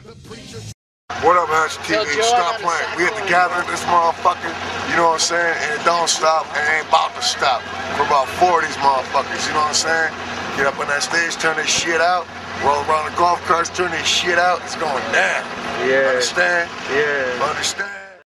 What up, Hatchet TV? Stop playing. We at the gathering this motherfucker, you know what I'm saying? And it don't stop, and it ain't about to stop. For about 4 of these motherfuckers, you know what I'm saying? Get up on that stage, turn this shit out, roll around the golf carts, turn this shit out, it's going down. Yeah. Understand? Yeah. Understand?